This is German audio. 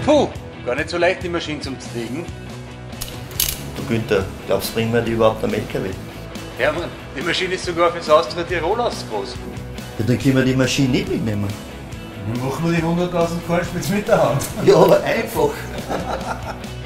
Puh, gar nicht so leicht die Maschine zum Legen. Du Günther, glaubst du, bringen wir die überhaupt am LKW? Hermann, die Maschine ist sogar fürs Austria Tirol aus groß. Ja, dann können wir die Maschine nicht mitnehmen. Dann machen wir die 100.000 Kornspitz mit der Hand. Ja, aber einfach.